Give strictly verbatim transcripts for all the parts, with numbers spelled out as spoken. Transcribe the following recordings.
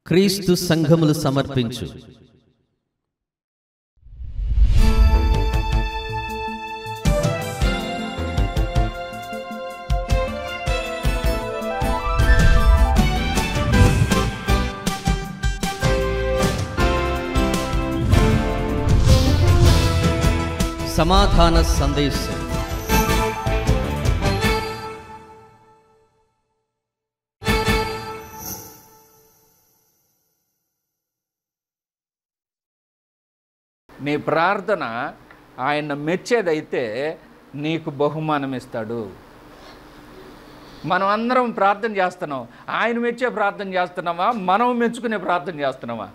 క్రీస్తు సంఘములు సమర్పించు సమాధాన సందేశం. నీ ప్రార్థన ఆయన మెచ్చేదైతే నీకు బహుమానం ఇస్తాడు. మనం అందరం ప్రార్థన చేస్తున్నాం, ఆయన మెచ్చే ప్రార్థన చేస్తున్నామా, మనం మెచ్చుకునే ప్రార్థన చేస్తున్నామా?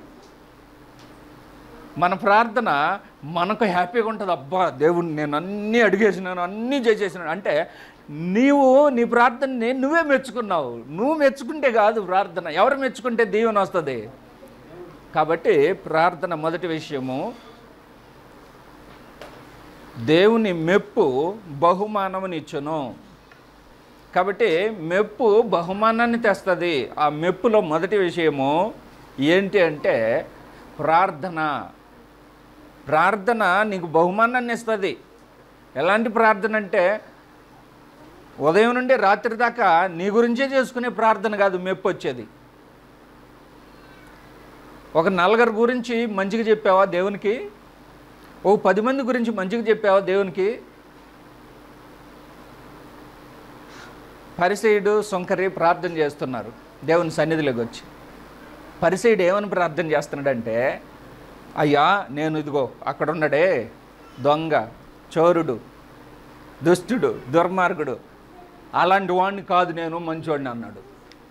మన ప్రార్థన మనకు హ్యాపీగా ఉంటుంది. అబ్బా దేవుడిని నేను అన్నీ అడిగేసినాను, అన్నీ చేసేసినాను అంటే నీవు నీ ప్రార్థనని నువ్వే మెచ్చుకున్నావు. నువ్వు మెచ్చుకుంటే కాదు ప్రార్థన, ఎవరు మెచ్చుకుంటే దీవెన వస్తుంది. కాబట్టి ప్రార్థన మొదటి విషయము, దేవుని మెప్పు బహుమానమునిచ్చును. కాబట్టి మెప్పు బహుమానాన్ని తెస్తుంది. ఆ మెప్పులో మొదటి విషయము ఏంటి అంటే ప్రార్థన. ప్రార్థన నీకు బహుమానాన్ని ఇస్తుంది. ఎలాంటి ప్రార్థన అంటే ఉదయం నుండి రాత్రి దాకా నీ గురించే చేసుకునే ప్రార్థన కాదు మెప్పు వచ్చేది. ఒక నలుగురు గురించి మంచిగా చెప్పావా దేవునికి? ఓ పది మంది గురించి మంచిగా చెప్పావా దేవునికి? పరిసయ్యుడు సుంకరి ప్రార్థన చేస్తున్నారు దేవుని సన్నిధిలోకి వచ్చి. పరిసయ్యుడు ఏమని ప్రార్థన చేస్తున్నాడంటే, అయ్యా నేను ఇదిగో అక్కడ ఉన్నాడే దొంగ, చోరుడు, దుష్టుడు, దుర్మార్గుడు, అలాంటి వాడిని కాదు నేను మంచివాడిని అన్నాడు.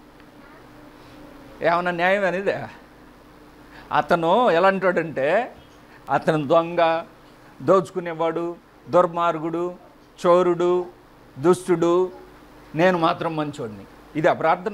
ఏమన్నా న్యాయం అనేది? అతను ఎలాంటి వాడంటే అతను దొంగ, దోచుకునేవాడు, దుర్మార్గుడు, చోరుడు, దుష్టుడు, నేను మాత్రం మంచోడిని. ఇది ఆ ప్రార్థన.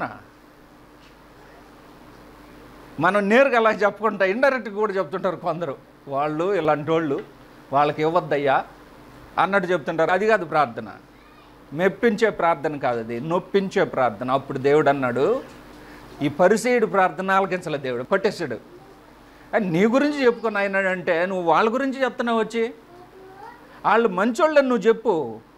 మనం నేరుగా అలా చెప్పుకుంటా, ఇండైరెక్ట్గా కూడా చెప్తుంటారు కొందరు, వాళ్ళు ఇలాంటి వాళ్ళు, వాళ్ళకి ఇవ్వద్దయ్యా అన్నట్టు చెప్తుంటారు. అది కాదు ప్రార్థన. మెప్పించే ప్రార్థన కాదు, అది నొప్పించే ప్రార్థన. అప్పుడు దేవుడు అన్నాడు, ఈ పరిసయ్యుడు ప్రార్థన ఆలకించలే, దేవుడు కొట్టేశాడు. నీ గురించి చెప్పుకుని అయినాడంటే నువ్వు వాళ్ళ గురించి చెప్తున్నావు వచ్చి. వాళ్ళు మంచోళ్ళని నువ్వు చెప్పు.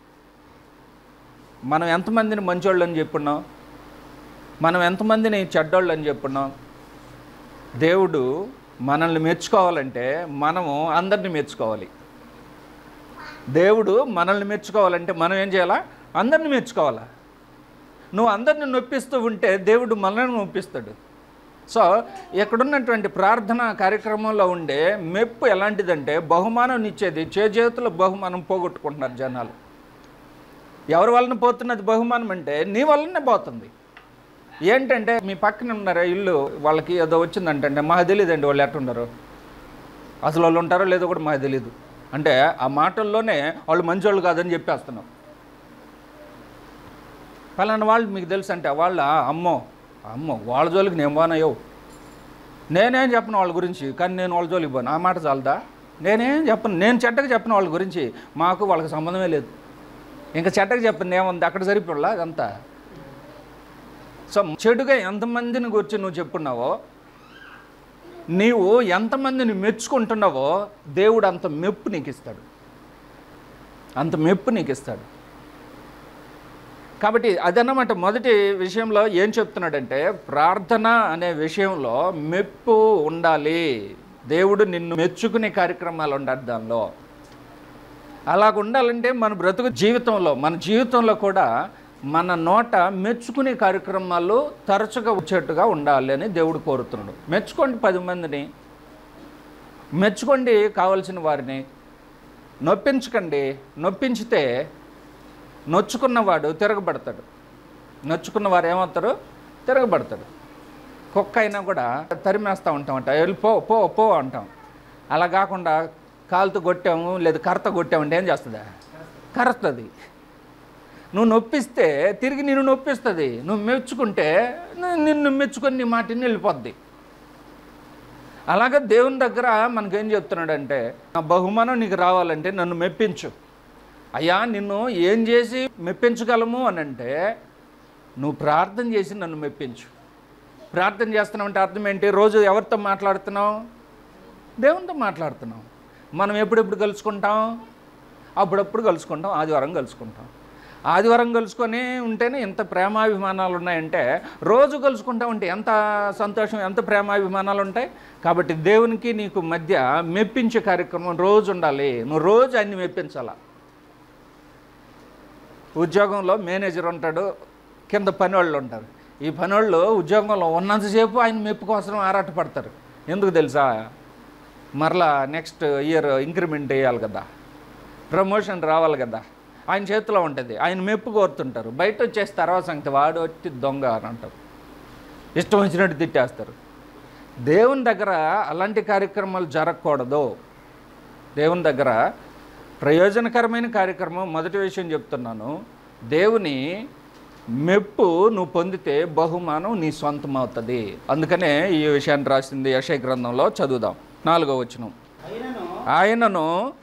మనం ఎంతమందిని మంచోళ్ళని చెప్పున్నావు, మనం ఎంతమందిని చెడ్డోళ్ళు అని చెప్పున్నాం. దేవుడు మనల్ని మెచ్చుకోవాలంటే మనము అందరిని మెచ్చుకోవాలి. దేవుడు మనల్ని మెచ్చుకోవాలంటే మనం ఏం చేయాలా? అందరిని మెచ్చుకోవాలా. నువ్వు అందరిని నొప్పిస్తూ ఉంటే దేవుడు మనల్ని నొప్పిస్తాడు. సో ఇక్కడున్నటువంటి ప్రార్థన కార్యక్రమంలో ఉండే మెప్పు ఎలాంటిదంటే బహుమానం ఇచ్చేది. చేజేతుల బహుమానం పోగొట్టుకుంటున్నారు జనాలు. ఎవరి వలన పోతున్నది బహుమానం అంటే నీ వల్లనే పోతుంది. ఏంటంటే మీ పక్కన ఉన్నారా ఇల్లు, వాళ్ళకి ఏదో వచ్చిందంటే మాకు తెలియదండి వాళ్ళు ఎట్టున్నారు, అసలు వాళ్ళు ఉంటారో లేదో కూడా మాకు తెలియదు అంటే ఆ మాటల్లోనే వాళ్ళు మంచోళ్ళు కాదని చెప్పేస్తున్నాం. పలానా వాళ్ళు మీకు తెలుసు అంటే వాళ్ళ అమ్మో అమ్మో వాళ్ళ జోలికి నేను పోనయ్యో, నేనేం చెప్పను వాళ్ళ గురించి, కానీ నేను వాళ్ళ జోలికి పోను. ఆ మాట చాలదా? నేనేం చెప్పను, నేను చెడ్డగా చెప్పను వాళ్ళ గురించి, మాకు వాళ్ళకి సంబంధమే లేదు. ఇంకా చెడ్డగా చెప్పను ఏముంది, అక్కడ సరిపోలా అదంతా. సో చెడుగా ఎంతమందిని గురించి నువ్వు చెప్పున్నావో, నీవు ఎంతమందిని మెచ్చుకుంటున్నావో దేవుడు అంత మెప్పు నీకు ఇస్తాడు, అంత మెప్పు నీకు ఇస్తాడు. కాబట్టి అదన్నమాట మొదటి విషయంలో ఏం చెప్తున్నాడంటే ప్రార్థన అనే విషయంలో మెప్పు ఉండాలి. దేవుడు నిన్ను మెచ్చుకునే కార్యక్రమాలు ఉండాలి దానిలో. అలాగ ఉండాలంటే మన బ్రతుకు జీవితంలో మన జీవితంలో కూడా మన నోట మెచ్చుకునే కార్యక్రమాలు తరచుగా వచ్చేట్టుగా ఉండాలి అని దేవుడు కోరుతున్నాడు. మెచ్చుకోండి పది మందిని, మెచ్చుకోండి కావలసిన వారిని, నొప్పించకండి. నొప్పించితే నొచ్చుకున్నవాడు తిరగబడతాడు. నొచ్చుకున్నవారు ఏమవుతారు? తిరగబడతాడు. కుక్క అయినా కూడా తరిమేస్తూ ఉంటామంట, వెళ్ళి పో పో పో అంటాం. అలా కాకుండా కాలుతో కొట్టాము లేదా కర్రతో కొట్టామంటే ఏం చేస్తుందా? కరుస్తుంది. నువ్వు నొప్పిస్తే తిరిగి నిన్ను నొప్పిస్తుంది. నువ్వు మెచ్చుకుంటే నిన్ను మెచ్చుకొని నీ మాటిని వెళ్ళిపోద్ది. అలాగే దేవుని దగ్గర మనకేం చెప్తున్నాడంటే, నా బహుమానం నీకు రావాలంటే నన్ను మెప్పించు. అయ్యా నిన్ను ఏం చేసి మెప్పించగలము అని అంటే నువ్వు ప్రార్థన చేసి నన్ను మెప్పించు. ప్రార్థన చేస్తున్నావు అంటే అర్థం ఏంటి? రోజు ఎవరితో మాట్లాడుతున్నావు? దేవునితో మాట్లాడుతున్నాం. మనం ఎప్పుడెప్పుడు కలుసుకుంటాం? అప్పుడప్పుడు కలుసుకుంటాం, ఆదివారం కలుసుకుంటాం. ఆదివారం కలుసుకొని ఉంటేనే ఎంత ప్రేమాభిమానాలు ఉన్నాయంటే, రోజు కలుసుకుంటా ఉంటే ఎంత సంతోషం, ఎంత ప్రేమాభిమానాలు ఉంటాయి. కాబట్టి దేవునికి నీకు మధ్య మెప్పించే కార్యక్రమం రోజు ఉండాలి. నువ్వు రోజు అన్ని మెప్పించాల. ఉద్యోగంలో మేనేజర్ ఉంటాడు, కింద పనివాళ్ళు ఉంటారు. ఈ పనివాళ్ళు ఉద్యోగంలో ఉన్నంతసేపు ఆయన మెప్పు కోసం ఆరాటపడతారు. ఎందుకు తెలుసా? మరలా నెక్స్ట్ ఇయర్ ఇంక్రిమెంట్ వేయాలి కదా, ప్రమోషన్ రావాలి కదా, ఆయన చేతిలో ఉంటుంది. ఆయన మెప్పు కోరుతుంటారు. బయట వచ్చేసి తర్వాత సంగతి వాడు వచ్చి దొంగ అని అంటారు, ఇష్టం వచ్చినట్టు తిట్టేస్తారు. దేవుని దగ్గర అలాంటి కార్యక్రమాలు జరగకూడదు. దేవుని దగ్గర ప్రయోజనకరమైన కార్యక్రమం, మొదటి విషయం చెప్తున్నాను, దేవుని మెప్పు నువ్వు పొందితే బహుమానం నీ సొంతం అవుతుంది. అందుకనే ఈ విషయాన్ని రాసింది యెషయా గ్రంథంలో. చదువుదాం. నాలుగో వచనం. ఆయనను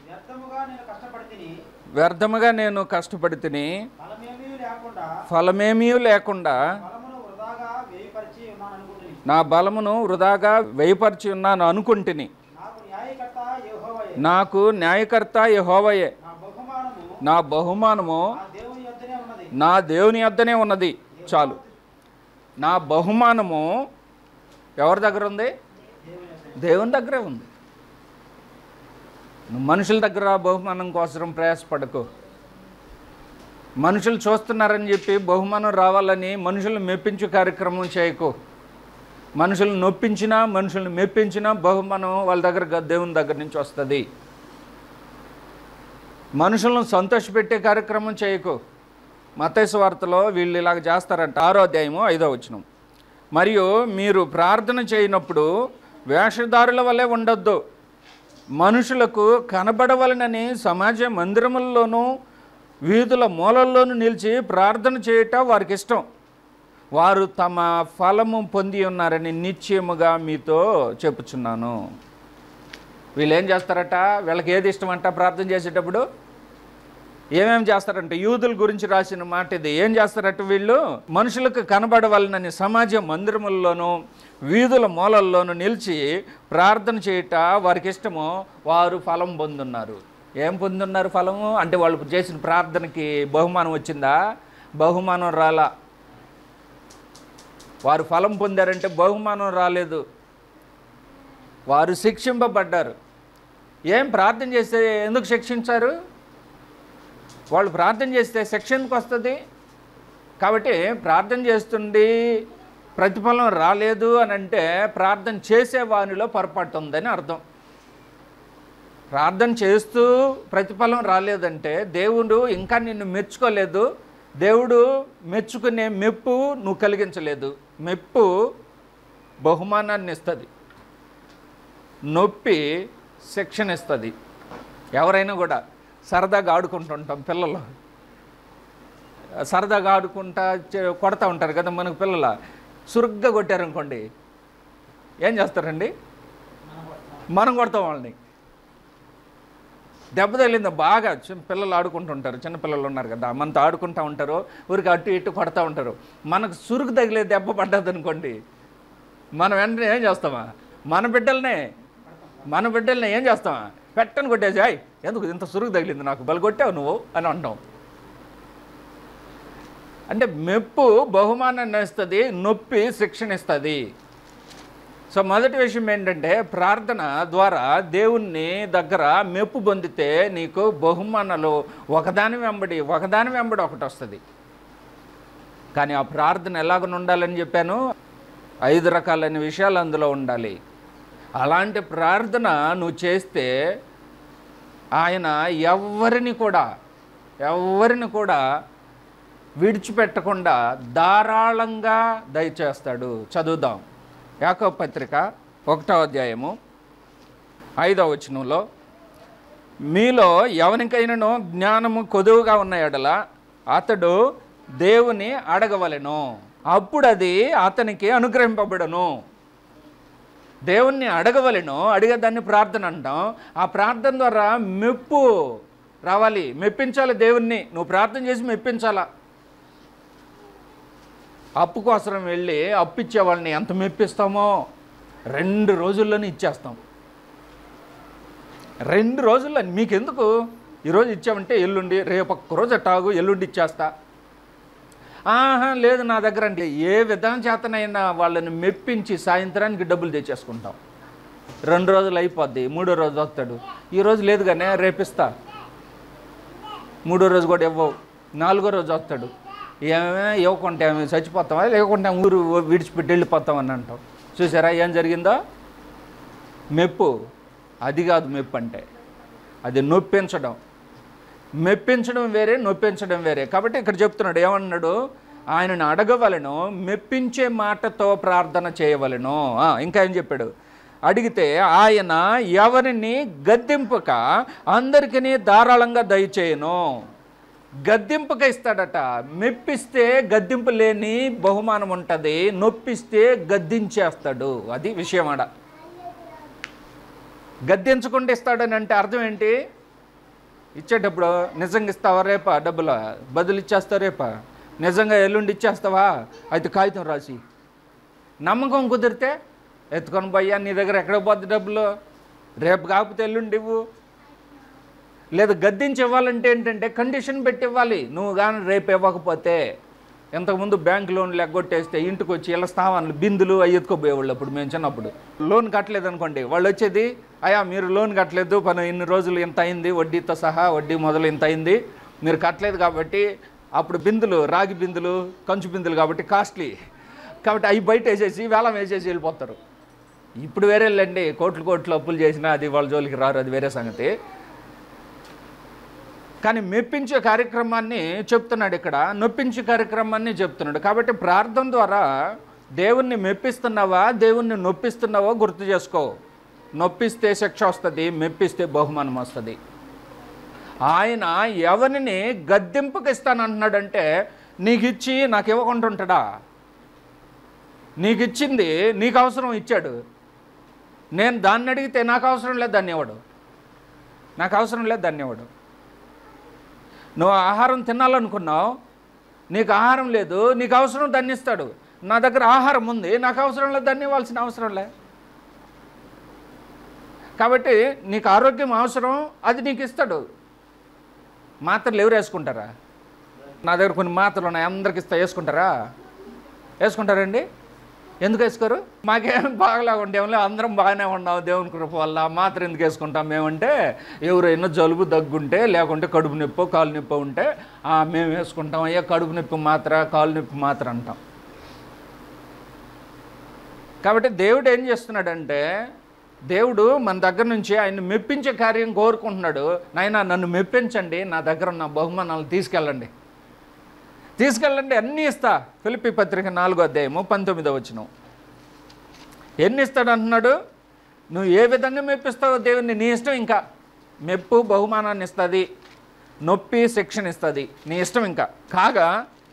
వ్యర్థముగా నేను కష్టపడి తిని ఫలమేమీ లేకుండా నా బలమును వృధాగా వ్యయపరిచి ఉన్నాను అనుకుంటుని. నాకు న్యాయకర్త యెహోవాయే, నా బహుమానము నా దేవుని యొద్దనే ఉన్నది. చాలు. నా బహుమానము ఎవరి దగ్గర ఉంది? దేవుని దగ్గరే ఉంది. నువ్వు మనుషుల దగ్గర బహుమానం కోసం ప్రయాసపడకు. మనుషులు చూస్తున్నారని చెప్పి బహుమానం రావాలని మనుషులను మెప్పించే కార్యక్రమం చేయకు. మనుషులను నొప్పించినా మనుషులను మెప్పించినా బహుమానం వాళ్ళ దగ్గర దేవుని దగ్గర నుంచి వస్తుంది. మనుషులను సంతోషపెట్టే కార్యక్రమం చేయకు. మత్తయి సువార్తలో వీళ్ళు ఇలాగ చేస్తారంట. ఆరో అధ్యాయము ఐదో వచనం. మరియు మీరు ప్రార్థన చేయనప్పుడు వేషధారుల వలె ఉండొద్దు, మనుషులకు కనబడవలనని సమాజ మందిరముల్లోనూ వీధుల మూలల్లోనూ నిలిచి ప్రార్థన చేయట వారికి ఇష్టం. వారు తమ ఫలము పొంది ఉన్నారని నిశ్చయముగా మీతో చెప్పుచున్నాను. వీళ్ళు ఏం చేస్తారట? వీళ్ళకి ఏది ఇష్టం అంట? ప్రార్థన చేసేటప్పుడు ఏమేమి చేస్తారంటే, యూదుల గురించి రాసిన మాట ఇది. ఏం చేస్తారట వీళ్ళు? మనుషులకు కనబడవలనని సమాజ మందిరముల్లోనూ వీధుల మూలల్లోనూ నిలిచి ప్రార్థన చేయట వారికి ఇష్టము. వారు ఫలం పొందున్నారు. ఏం పొందున్నారు ఫలము అంటే? వాళ్ళు చేసిన ప్రార్థనకి బహుమానం వచ్చిందా? బహుమానం రాలా. వారు ఫలం పొందారంటే బహుమానం రాలేదు. వారు శిక్షింపబడ్డారు. ఏం ప్రార్థన చేస్తే ఎందుకు శిక్షించారు? వాళ్ళు ప్రార్థన చేస్తే శిక్ష ఎందుకు వస్తుంది? కాబట్టి ప్రార్థన చేస్తుండి ప్రతిఫలం రాలేదు అని అంటే ప్రార్థన చేసే వానిలో పొరపాటు ఉందని అర్థం. ప్రార్థన చేస్తూ ప్రతిఫలం రాలేదంటే దేవుడు ఇంకా నిన్ను మెచ్చుకోలేదు. దేవుడు మెచ్చుకునే మెప్పు నువ్వు కలిగించలేదు. మెప్పు బహుమానాన్ని ఇస్తుంది, నొప్పి శిక్షణ ఇస్తుంది. ఎవరైనా కూడా సరదాగా ఆడుకుంటుంటాం. పిల్లలు సరదాగా ఆడుకుంటా కొడతా ఉంటారు కదా మనకు. పిల్లల సురుగ్గా కొట్టారనుకోండి ఏం చేస్తారండి? మనం కొడతాం వాళ్ళని. దెబ్బ తగిలింది బాగా. పిల్లలు ఆడుకుంటుంటారు, చిన్నపిల్లలు ఉన్నారు కదా, మనతో ఆడుకుంటూ ఉంటారు, ఊరికి అటు ఇటు కొడతా ఉంటారు. మనకు సురుగు తగిలే దెబ్బ పడ్డది అనుకోండి, మనం వెంటనే ఏం చేస్తామా? మన బిడ్డలనే మన బిడ్డలనే ఏం చేస్తామా? పెట్టని కొట్టేసి, అయ్ ఎందుకు ఇంత సురుగు తగిలింది నాకు, బలి కొట్టావు నువ్వు అని అంటాం. అంటే మెప్పు బహుమానాన్ని ఇస్తుంది, నొప్పి శిక్షణ ఇస్తుంది. సో మొదటి విషయం ఏంటంటే, ప్రార్థన ద్వారా దేవుణ్ణి దగ్గర మెప్పు పొందితే నీకు బహుమానాలు ఒకదాని వెంబడి ఒకదాని వెంబడి ఒకటి వస్తుంది. కానీ ఆ ప్రార్థన ఎలాగ ఉండాలని చెప్పాను? ఐదు రకాలైన విషయాలు అందులో ఉండాలి. అలాంటి ప్రార్థన నువ్వు చేస్తే ఆయన ఎవరిని కూడా ఎవరిని కూడా విడిచిపెట్టకుండా ధారాళంగా దయచేస్తాడు. చదువుదాం. యాకోబు పత్రిక ఒకటో అధ్యాయము ఐదవ వచనంలో, మీలో ఎవరికైనాను జ్ఞానము కొదువుగా ఉన్న ఎడల అతడు దేవుని అడగవలెను, అప్పుడు అది అతనికి అనుగ్రహింపబడును. దేవుణ్ణి అడగవలెను, అడిగేదాన్ని ప్రార్థన అంటాం. ఆ ప్రార్థన ద్వారా మెప్పు రావాలి, మెప్పించాలి దేవుణ్ణి. నువ్వు ప్రార్థన చేసి మెప్పించాలా. అప్పు కోసం వెళ్ళి అప్పు ఇచ్చే వాళ్ళని ఎంత మెప్పిస్తామో రెండు రోజుల్లోనే ఇచ్చేస్తాం. రెండు రోజుల్లో మీకెందుకు, ఈరోజు ఇచ్చామంటే ఎల్లుండి, రేపు ఒక్కరోజు అట్టాగు, ఎల్లుండి ఇచ్చేస్తా. ఆహా లేదు నా దగ్గర అంటే ఏ విధానం చేతనైనా వాళ్ళని మెప్పించి సాయంత్రానికి డబ్బులు తెచ్చేసుకుంటాం. రెండు రోజులు అయిపోద్ది, మూడో రోజు వస్తాడు, ఈరోజు లేదు కానీ రేపిస్తా, మూడో రోజు కూడా ఇవ్వవు, నాలుగో రోజు వస్తాడు, ఏమే ఇవ్వకుంటే ఏమి చచ్చిపోతామా, లేకుంటే ఊరు విడిచిపెట్టి వెళ్ళిపోతాం అని అంటాం. చూసారా ఏం జరిగిందో? మెప్పు. అది కాదు మెప్పు అంటే, అది నొప్పించడం. మెప్పించడం వేరే, నొప్పించడం వేరే. కాబట్టి ఇక్కడ చెప్తున్నాడు, ఏమన్నాడు? ఆయనను అడగవలను, మెప్పించే మాటతో ప్రార్థన చేయవలను. ఇంకా ఏం చెప్పాడు? అడిగితే ఆయన ఎవరిని గద్దింపక అందరికీ ధారాళంగా దయచేయను. గద్దింపక ఇస్తాడట. మెప్పిస్తే గద్దింపు లేని బహుమానం ఉంటుంది, నొప్పిస్తే గద్దించేస్తాడు. అది విషయం. ఆడ గద్దించకుండా ఇస్తాడని అంటే అర్థం ఏంటి? ఇచ్చేటప్పుడు నిజంగా ఇస్తావా రేపా డబ్బులు, బదులు ఇచ్చేస్తావు రేపా, నిజంగా ఎల్లుండి ఇచ్చేస్తావా, అయితే కాగితం రాసి. నమ్మకం కుదిరితే ఎత్తుకొని పోయ్యా, నీ దగ్గర ఎక్కడ పోద్ది డబ్బులు, రేపు కాకపోతే ఎల్లుండి ఇవ్వు. లేదు గద్దించి ఇవ్వాలంటే ఏంటంటే కండిషన్ పెట్టి ఇవ్వాలి. నువ్వు కానీ రేపు ఇవ్వకపోతే, ఇంతకుముందు బ్యాంక్ లోన్లు ఎగ్గొట్టేస్తే ఇంటికి వచ్చి ఇలా స్థానాలు బిందులు అవి ఎత్తుకోపోయేవాళ్ళు. అప్పుడు మేము చిన్నప్పుడు లోన్ కట్టలేదు అనుకోండి, వాళ్ళు వచ్చేది, అయ్యా మీరు లోన్ కట్టలేదు, పని ఇన్ని రోజులు ఇంత అయింది, వడ్డీతో సహా వడ్డీ మొదలు ఇంత అయింది, మీరు కట్టలేదు కాబట్టి. అప్పుడు బిందులు, రాగి బిందులు, కంచు బిందులు కాబట్టి కాస్ట్లీ, కాబట్టి అవి బయట వేసేసి వేలం వేసేసి వెళ్ళిపోతారు. ఇప్పుడు వేరేళ్ళండి, కోట్లు కోట్లు అప్పులు చేసినా అది వాళ్ళ జోలికి రారు, అది వేరే సంగతి. కానీ మెప్పించే కార్యక్రమాన్ని చెప్తున్నాడు ఇక్కడ, నొప్పించే కార్యక్రమాన్ని చెప్తున్నాడు. కాబట్టి ప్రార్థన ద్వారా దేవుణ్ణి మెప్పిస్తున్నావా, దేవుణ్ణి నొప్పిస్తున్నావో గుర్తు చేసుకో. నొప్పిస్తే శిక్ష వస్తుంది, మెప్పిస్తే బహుమానం వస్తుంది. ఆయన ఎవరిని గద్దింపుకి ఇస్తానంటున్నాడంటే, నీకు ఇచ్చి నాకు ఇవ్వకుండా ఉంటాడా? నీకు ఇచ్చింది నీకు అవసరం ఇచ్చాడు, నేను దాన్ని అడిగితే నాకు అవసరం లేదు దాన్ని ఇవ్వడు, నాకు అవసరం లేదు దాన్ని ఇవ్వడు. నువ్వు ఆహారం తినాలనుకున్నావు, నీకు ఆహారం లేదు, నీకు అవసరం దాన్ని ఇస్తాడు. నా దగ్గర ఆహారం ఉంది, నాకు అవసరం లేదు దాన్ని ఇవ్వాల్సిన అవసరం లే. కాబట్టి నీకు ఆరోగ్యం అవసరం, అది నీకు ఇస్తాడు. మాత్రలు ఎవరు వేసుకుంటారా? నా దగ్గర కొన్ని మాత్రలు ఉన్నాయి, అందరికి ఇస్తా, వేసుకుంటారా? వేసుకుంటారండి? ఎందుకు వేసుకోరు? మాకేం బాగలా ఉండేమో, అందరం బాగానే ఉన్నాం దేవుని కృప వల్ల, మాత్రం ఎందుకు వేసుకుంటాం మేమంటే, ఎవరైనా జలుబు దగ్గుంటే, లేకుంటే కడుపు నొప్పి కాలు నొప్పి ఉంటే మేము వేసుకుంటాం. అయ్యా కడుపు నొప్పి మాత్ర, కాలు నొప్పి మాత్ర అంటాం. కాబట్టి దేవుడు ఏం చేస్తున్నాడంటే, దేవుడు మన దగ్గర నుంచి ఆయన మెప్పించే కార్యం కోరుకుంటున్నాడు. నాయనా నన్ను మెప్పించండి, నా దగ్గర ఉన్న బహుమానాలు తీసుకెళ్ళండి, తీసుకెళ్ళండి, అన్నీ ఇస్తా. ఫిలిప్పీ పత్రిక నాలుగో అధ్యాయము పంతొమ్మిదో వచనం. ఎన్ని ఇస్తాడు అంటున్నాడు? నువ్వు ఏ విధంగా మెప్పిస్తావో దేవుణ్ణి నీ ఇష్టం. ఇంకా మెప్పు బహుమానాన్ని ఇస్తుంది, నొప్పి శిక్షణ ఇస్తుంది, నీ ఇష్టం. ఇంకా కాగా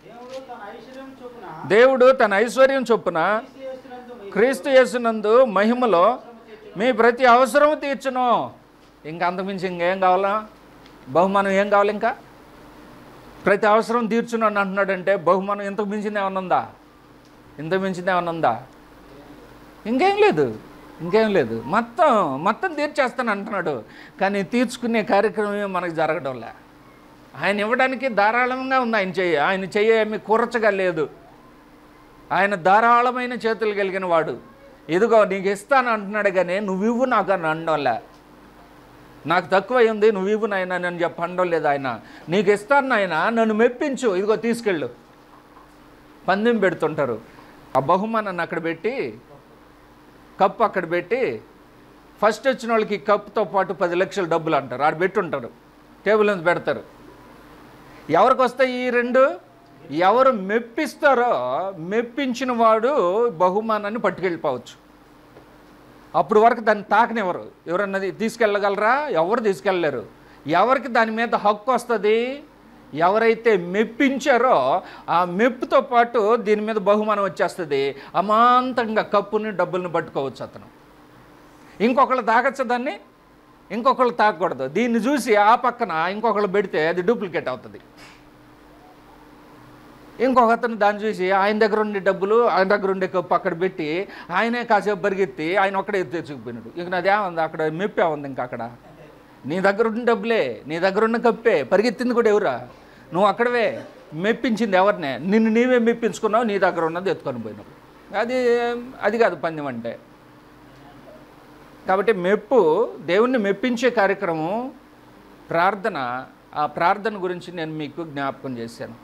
దేవుడు తన ఐశ్వర్యం చొప్పున క్రీస్తు యేసునందు మహిమలో మీ ప్రతి అవసరం తీర్చును. ఇంకా అంతకుమించి ఇంకేం కావాలా? బహుమానం ఏం కావాలి? ఇంకా ప్రతి అవసరం తీర్చును అని అంటున్నాడంటే బహుమానం ఇంతకు మించింది ఏమన్నా ఉందా? ఇంతకు మించింది ఏమన్నా ఉందా? ఇంకేం లేదు, ఇంకేం లేదు. మొత్తం మొత్తం తీర్చేస్తాను అంటున్నాడు. కానీ తీర్చుకునే కార్యక్రమం మనకు జరగడంలే. ఆయన ఇవ్వడానికి ధారాళంగా ఉంది ఆయన చెయ్యి. ఆయన చెయ్యి ఏమి కూర్చగా లేదు. ఆయన ధారాళమైన చేతులు కలిగిన వాడు. ఇదిగో నీకు ఇస్తాను అంటున్నాడు, కానీ నువ్వు ఇవ్వు నాకు అని అనడంలే. నాకు తక్కువ అయింది, నువ్వు ఇవ్వు నాయన నేను చెప్పండం లేదు. ఆయన నీకు ఇస్తాను నాయన, నన్ను మెప్పించు, ఇదిగో తీసుకెళ్ళు. పందెం పెడుతుంటారు. ఆ బహుమానాన్ని అక్కడ పెట్టి, కప్పు అక్కడ పెట్టి, ఫస్ట్ వచ్చిన వాళ్ళకి కప్పుతో పాటు పది లక్షల డబ్బులు అంటారు, ఆడ పెట్టుంటారు, టేబుల్ మీద పెడతారు. ఎవరికి వస్తాయి ఈ రెండు? ఎవరు మెప్పిస్తారో మెప్పించిన వాడు బహుమానాన్ని పట్టుకెళ్ళిపోవచ్చు. అప్పుడు వరకు దాన్ని తాకనివ్వరు. ఎవరన్నది తీసుకెళ్ళగలరా? ఎవరు తీసుకెళ్ళలేరు. ఎవరికి దాని మీద హక్కు వస్తుంది? ఎవరైతే మెప్పించారో ఆ మెప్పుతో పాటు దీని మీద బహుమానం వచ్చేస్తుంది. అమాంతంగా కప్పుని డబ్బుల్ని పట్టుకోవచ్చు అతను. ఇంకొకళ్ళు తాగచ్చు దాన్ని, ఇంకొకళ్ళు తాకూడదు. దీన్ని చూసి ఆ పక్కన ఇంకొకళ్ళు పెడితే అది డూప్లికేట్ అవుతుంది. ఇంకొక అతను దాన్ని చూసి ఆయన దగ్గర ఉండే డబ్బులు ఆయన దగ్గర ఉండే కప్పు అక్కడ పెట్టి ఆయనే కాసేపు పరిగెత్తి ఆయన ఒక్కడే తెచ్చుకుపోయినాడు. ఇంక నాదేముంది అక్కడ మెప్పే ఉంది. ఇంకా అక్కడ నీ దగ్గర ఉన్న డబ్బులే, నీ దగ్గర ఉన్న కప్పే, పరిగెత్తింది కూడా ఎవరా? నువ్వు అక్కడవే. మెప్పించింది ఎవరినే? నిన్ను నీవే మెప్పించుకున్నావు, నీ దగ్గర ఉన్నది ఎత్తుకొని పోయినావు. అది అది కాదు పందెం అంటే. కాబట్టి మెప్పు, దేవుణ్ణి మెప్పించే కార్యక్రమం ప్రార్థన. ఆ ప్రార్థన గురించి నేను మీకు జ్ఞాపకం చేశాను.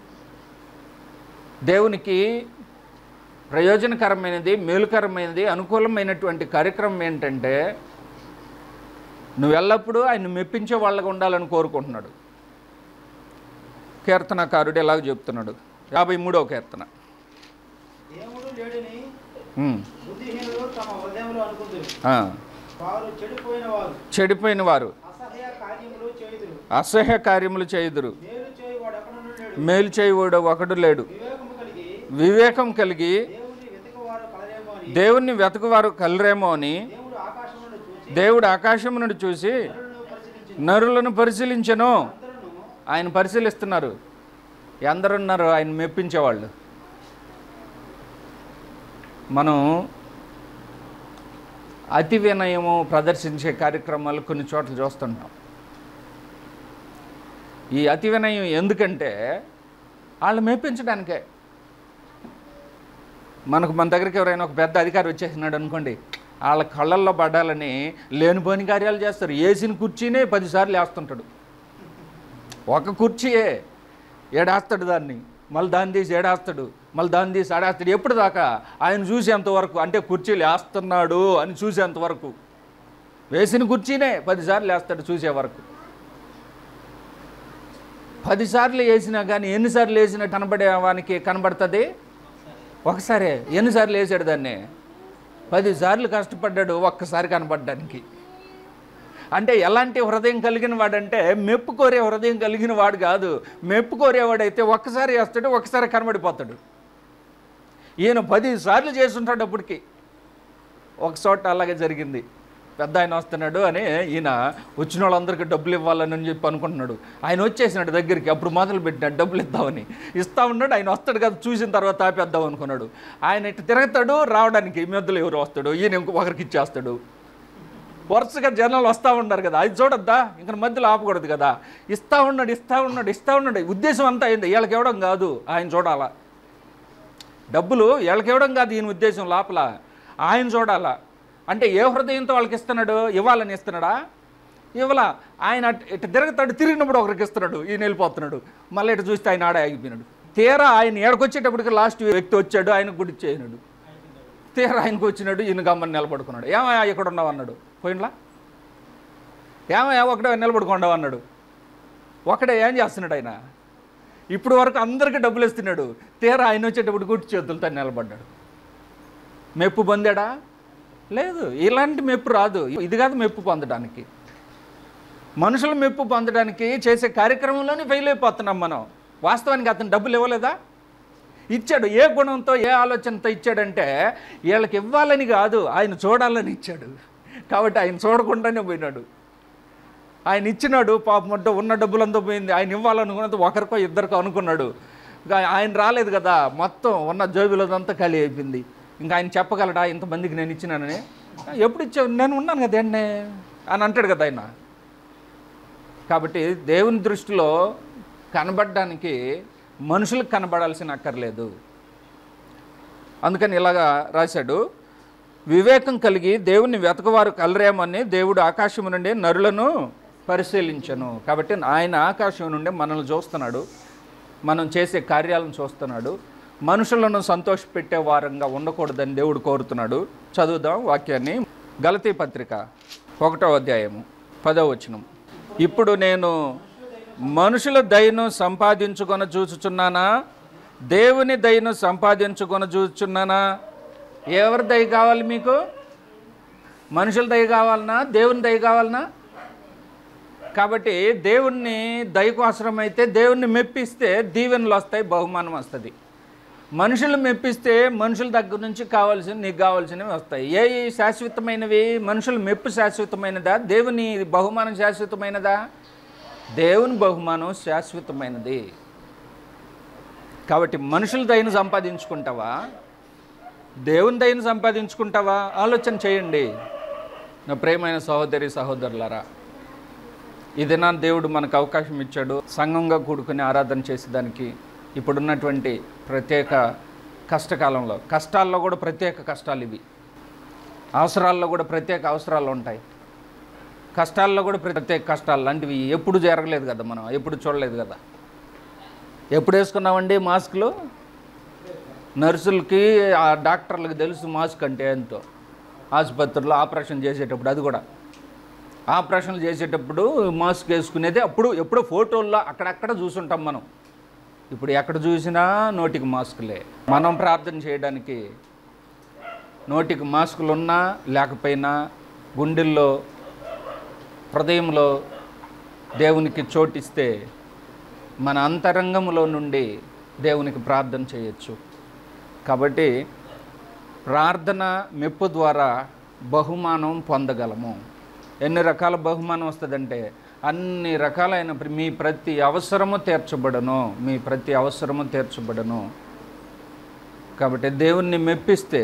దేవునికి ప్రయోజనకరమైనది, మేలుకరమైనది, అనుకూలమైనటువంటి కార్యక్రమం ఏంటంటే నువ్వు ఎల్లప్పుడూ ఆయన మెప్పించే వాళ్ళగా ఉండాలని కోరుకుంటున్నాడు. కీర్తనకారుడు ఎలాగ చెప్తున్నాడు, యాభై మూడవ కీర్తన. చెడిపోయిన వారు అసహ్య కార్యములు చేయుదురు, మేలు చేయువాడు ఒకడు లేడు. వివేకం కలిగి దేవుణ్ణి వెతకువారు కలరేమో అని దేవుడు ఆకాశం నుండి చూసి నరులను పరిశీలించెను. ఆయన పరిశీలిస్తున్నారు. ఎందరున్నారు ఆయన మెప్పించేవాళ్ళు? మనం అతి వినయము ప్రదర్శించే కార్యక్రమాలు కొన్ని చోట్ల చూస్తుంటాం. ఈ అతి వినయం ఎందుకంటే వాళ్ళు మెప్పించడానికే. మనకు మన దగ్గరికి ఎవరైనా ఒక పెద్ద అధికారి వచ్చేసినాడు అనుకోండి, వాళ్ళ కళ్ళల్లో పడాలని లేనిపోని కార్యాలు చేస్తారు. వేసిన కుర్చీనే పదిసార్లు వేస్తుంటాడు. ఒక కుర్చీయే ఏడాస్తాడు, దాన్ని మళ్ళీ దాన్ని తీసి ఏడాస్తాడు, మళ్ళీ దాన్ని తీసి ఆడేస్తాడు. ఎప్పుడు దాకా? ఆయన చూసేంతవరకు, అంటే కుర్చీలు వేస్తున్నాడు అని చూసేంతవరకు. వేసిన కుర్చీనే పదిసార్లు వేస్తాడు చూసే వరకు. పదిసార్లు వేసినా కానీ ఎన్నిసార్లు వేసినా కనబడే వానికి కనబడుతుంది ఒకసారే. ఎన్నిసార్లు వేసాడు దాన్ని? పదిసార్లు కష్టపడ్డాడు ఒక్కసారి కనబడడానికి. అంటే ఎలాంటి హృదయం కలిగిన వాడంటే మెప్పు కోరే హృదయం కలిగిన వాడు కాదు. మెప్పు కోరేవాడైతే ఒక్కసారి వేస్తాడు, ఒక్కసారి కనబడిపోతాడు. ఈయన పదిసార్లు చేస్తుంటాడు. అప్పటికి ఒక చోట అలాగే జరిగింది. పెద్ద ఆయన వస్తున్నాడు అని ఈయన వచ్చిన వాళ్ళందరికీ డబ్బులు ఇవ్వాలని చెప్పి అనుకుంటున్నాడు. ఆయన వచ్చేసినాడు దగ్గరికి. అప్పుడు మొదలు పెట్టినాడు డబ్బులు ఇద్దామని. ఇస్తా ఉన్నాడు. ఆయన వస్తాడు కదా, చూసిన తర్వాత ఆపేద్దాం అనుకున్నాడు. ఆయన ఇటు తిరుగుతాడు రావడానికి, మెద్దలు ఎవరు వస్తాడు, ఈయన ఇంకొకరికి ఇచ్చేస్తాడు. వరుసగా జనాలు వస్తూ ఉన్నారు కదా, అది చూడొద్దా? ఇంకా మధ్యలో ఆపకూడదు కదా. ఇస్తా ఉన్నాడు ఇస్తా ఉన్నాడు ఇస్తా ఉన్నాడు. ఉద్దేశం అంతా అయింది వీళ్ళకి ఇవ్వడం కాదు, ఆయన చూడాలా. డబ్బులు వీళ్ళకి ఇవ్వడం కాదు ఈయన ఉద్దేశం, లోపల ఆయన చూడాలా. అంటే ఏ హృదయంతో వాళ్ళకి ఇస్తున్నాడు? ఇవ్వాలని ఇస్తున్నాడా? ఇవ్వలా. ఆయన ఇటు తిరుగుతాడు, తిరిగినప్పుడు ఒకరికి ఇస్తున్నాడు, ఈయన వెళ్ళిపోతున్నాడు. మళ్ళీ ఇటు చూస్తే ఆయన ఆడే ఆగిపోయినాడు. తీరా ఆయన ఏడకొచ్చేటప్పటికి లాస్ట్ వ్యక్తి వచ్చాడు, ఆయనకు గుడి చేయనాడు. తీరా ఆయనకు వచ్చినాడు, ఈయన గమ్మని నిలబడుకున్నాడు. ఏమయ్యా ఇక్కడ ఉన్నావు అన్నాడు. పోయినలా ఏమయ్యా ఒకటే నిలబడుకోండావు అన్నాడు. ఒకడే ఏం చేస్తున్నాడు ఆయన? ఇప్పుడు వరకు అందరికీ డబ్బులు ఇస్తున్నాడు. తీరా ఆయన వచ్చేటప్పుడు గుడి చేతులతో నిలబడ్డాడు. మెప్పు పొందాడా? లేదు. ఇలాంటి మెప్పు రాదు. ఇది కాదు మెప్పు పొందడానికి. మనుషుల మెప్పు పొందడానికి చేసే కార్యక్రమంలోనే ఫెయిల్ అయిపోతున్నాం మనం. వాస్తవానికి అతను డబ్బులు ఇవ్వలేదా? ఇచ్చాడు. ఏ గుణంతో, ఏ ఆలోచనతో ఇచ్చాడంటే వీళ్ళకి ఇవ్వాలని కాదు, ఆయన చూడాలని ఇచ్చాడు. కాబట్టి ఆయన చూడకుండానే పోయినాడు. ఆయన ఇచ్చినాడు, పాపమంటే ఉన్న డబ్బులంతా పోయింది. ఆయన ఇవ్వాలనుకున్నది ఒకరికో ఇద్దరికో అనుకున్నాడు. ఆయన రాలేదు కదా, మొత్తం ఉన్న జోబులదంతా ఖాళీ అయిపోయింది. ఇంకా ఆయన చెప్పగలడా ఇంతమందికి నేను ఇచ్చినానని? ఎప్పుడు ఇచ్చావు? నేను ఉన్నాను కదా ఎన్నే అని అంటాడు కదా ఆయన. కాబట్టి దేవుని దృష్టిలో కనబడడానికి మనుషులకు కనబడాల్సిన అక్కర్లేదు. అందుకని ఇలాగా రాశాడు, వివేకం కలిగి దేవుని వెతకవారు కలరేమని దేవుడు ఆకాశం నుండి నరులను పరిశీలించను. కాబట్టి ఆయన ఆకాశం నుండి మనల్ని చూస్తున్నాడు, మనం చేసే కార్యాలను చూస్తున్నాడు. మనుషులను సంతోషపెట్టే వారంగా ఉండకూడదని దేవుడు కోరుతున్నాడు. చదువుదాం వాక్యాన్ని. గలతీ పత్రిక ఒకటో అధ్యాయము పదవ వచనం. ఇప్పుడు నేను మనుషుల దయను సంపాదించుకొని చూచుచున్నానా, దేవుని దయను సంపాదించుకొని చూచుచున్నానా? ఎవరి దయ కావాలి మీకు? మనుషుల దయ కావాలనా, దేవుని దయ కావాలనా? కాబట్టి దేవుణ్ణి దయ కోసరం అయితే దేవుణ్ణి మెప్పిస్తే దీవెనలు వస్తాయి, బహుమానం వస్తుంది. మనుషులు మెప్పిస్తే మనుషుల దగ్గర నుంచి కావాల్సిన నీకు కావాల్సినవి వస్తాయి. ఏ శాశ్వతమైనవి? మనుషుల మెప్పు శాశ్వతమైనదా, దేవుని బహుమానం శాశ్వతమైనదా? దేవుని బహుమానం శాశ్వతమైనది. కాబట్టి మనుషుల దయను సంపాదించుకుంటావా, దేవుని దయను సంపాదించుకుంటావా? ఆలోచన చేయండి నా ప్రియమైన సహోదరి సహోదరులారా. ఇది నా దేవుడు మనకు అవకాశం ఇచ్చాడు సంఘంగా కూడుకుని ఆరాధన చేసేదానికి. ఇప్పుడున్నటువంటి ప్రత్యేక కష్టకాలంలో, కష్టాల్లో కూడా ప్రత్యేక కష్టాలు ఇవి, అవసరాల్లో కూడా ప్రత్యేక అవసరాలు ఉంటాయి, కష్టాల్లో కూడా ప్రత్యేక కష్టాలు లాంటివి ఎప్పుడు జరగలేదు కదా, మనం ఎప్పుడు చూడలేదు కదా. ఎప్పుడు వేసుకున్నామండి మాస్కులు? నర్సులకి ఆ డాక్టర్లకు తెలుసు మాస్క్ అంటే ఎంతో. ఆసుపత్రిలో ఆపరేషన్ చేసేటప్పుడు, అది కూడా ఆపరేషన్లు చేసేటప్పుడు మాస్క్ వేసుకునేది అప్పుడు ఎప్పుడో ఫోటోల్లో అక్కడక్కడ చూసుంటాం మనం. ఇప్పుడు ఎక్కడ చూసినా నోటికి మాస్కులే. మనం ప్రార్థన చేయడానికి నోటికి మాస్కులు ఉన్నా లేకపోయినా గుండెల్లో హృదయంలో దేవునికి చోటిస్తే మన అంతరంగంలో నుండి దేవునికి ప్రార్థన చేయొచ్చు. కాబట్టి ప్రార్థన మెప్పు ద్వారా బహుమానం పొందగలము. ఎన్ని రకాల బహుమానం వస్తుందంటే అన్ని రకాలైన మీ ప్రతి అవసరము తీర్చబడను, మీ ప్రతి అవసరము తీర్చబడను. కాబట్టి దేవుణ్ణి మెప్పిస్తే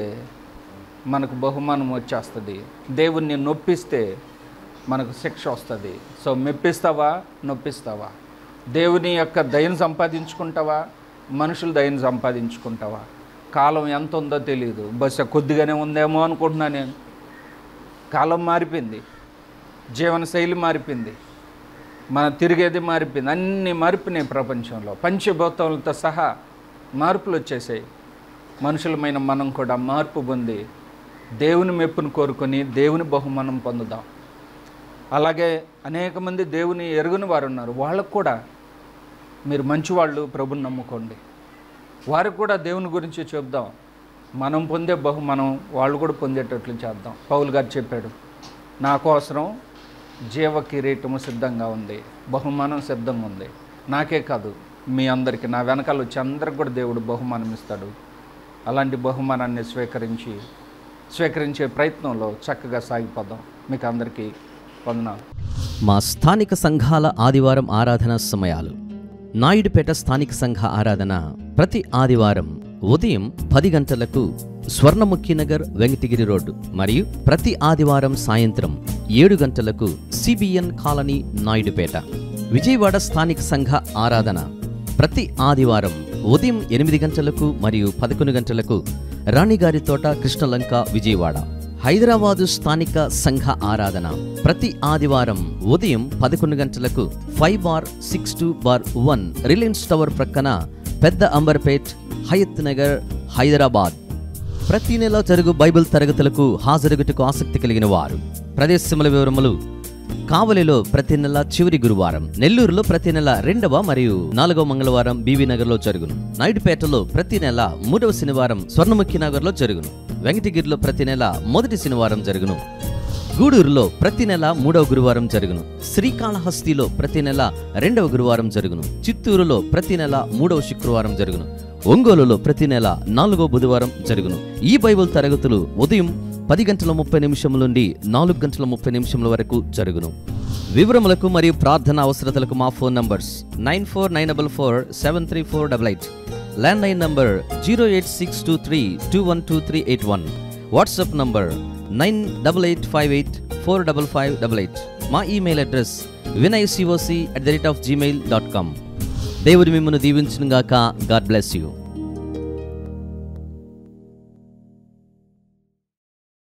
మనకు బహుమానం వచ్చేస్తుంది, దేవుణ్ణి నొప్పిస్తే మనకు శిక్ష వస్తుంది. సో మెప్పిస్తావా, నొప్పిస్తావా? దేవుని యొక్క దయను సంపాదించుకుంటావా, మనుషుల దయను సంపాదించుకుంటావా? కాలం ఎంత ఉందో తెలియదు, బహుశా కొద్దిగానే ఉందేమో అనుకుంటున్నా నేను. కాలం మారిపోయింది, జీవనశైలి మారిపోయింది, మన తిరిగేది మారిపోయింది, అన్నీ మారిపోయినాయి ప్రపంచంలో. పంచభూతాలతో సహా మార్పులు వచ్చేసాయి. మనుషులమైన మనం కూడా మార్పు పొంది దేవుని మెప్పును కోరుకొని దేవుని బహుమానం పొందుదాం. అలాగే అనేక మంది దేవుని ఎరుగుని వారు ఉన్నారు, వాళ్ళకు కూడా మీరు మంచివాళ్ళు, ప్రభుని నమ్ముకోండి, వారికి కూడా దేవుని గురించి చెప్దాం. మనం పొందే బహుమానం వాళ్ళు కూడా పొందేటట్లు చేద్దాం. పౌలు గారు చెప్పాడు, నా కోసం జీవ కిరీటము సిద్ధంగా ఉంది, బహుమానం సిద్ధంగా ఉంది. నాకే కాదు మీ అందరికీ, నా వెనకాల వచ్చి అందరికి కూడా దేవుడు బహుమానం ఇస్తాడు. అలాంటి బహుమానాన్ని స్వీకరించి స్వీకరించే ప్రయత్నంలో చక్కగా సాగిపోదాం. మీకు అందరికీ వందనాలు. మా స్థానిక సంఘాల ఆదివారం ఆరాధన సమయాలు. నాయుడుపేట స్థానిక సంఘ ఆరాధన ప్రతి ఆదివారం ఉదయం పది గంటలకు స్వర్ణముఖి నగర్, వెంకటగిరి రోడ్డు, మరియు ప్రతి ఆదివారం సాయంత్రం ఏడు గంటలకు సిబిఎన్ కాలనీ, నాయుడుపేట. విజయవాడ స్థానిక సంఘ ఆరాధన ప్రతి ఆదివారం ఉదయం ఎనిమిది గంటలకు మరియు పదకొండు గంటలకు రాణిగారి తోట, కృష్ణలంక, విజయవాడ. హైదరాబాదు స్థానిక సంఘ ఆరాధన ప్రతి ఆదివారం ఉదయం పదకొండు గంటలకు five bar six two bar one Reliance tower ప్రక్కన, పెద్ద అంబర్పేట్, హయత్ నగర్, హైదరాబాద్. ప్రతి నెల జరుగు బైబిల్ తరగతులకు హాజరుగుటకు ఆసక్తి కలిగిన వారు ప్రదేశముల వివరములు: కావలిలో ప్రతి నెల చివరి గురువారం, నెల్లూరులో ప్రతి నెల రెండవ మరియు నాలుగవ మంగళవారం బీవీ నగర్లో జరుగును, నాయుడుపేటలో ప్రతి నెల మూడవ శనివారం స్వర్ణముఖి నగర్లో జరుగును, వెంకటగిరిలో ప్రతి నెల మొదటి శనివారం జరుగును, గూడూరులో ప్రతి నెల మూడవ గురువారం జరుగును, శ్రీకాళహస్తిలో ప్రతి నెల రెండవ గురువారం జరుగును, చిత్తూరులో ప్రతి నెల మూడవ శుక్రవారం జరుగును, ఒంగోలులో ప్రతి నెల నాలుగో బుధవారం జరుగును. ఈ బైబిల్ తరగతులు ఉదయం పది గంటల ముప్పై నిమిషముల నుండి నాలుగు గంటల ముప్పై నిమిషముల వరకు జరుగును. వివరములకు మరియు ప్రార్థన అవసరతలకు మా phone numbers nine four nine double four seven three four double eight, landline number zero eight six two three two one two three eight one, WhatsApp number nine double eight five eight four double five double eight. మా email address Vinay COC at the rate of Gmail dot com. దేవుడు మిమ్మల్ని దీవించును గాక. God bless you.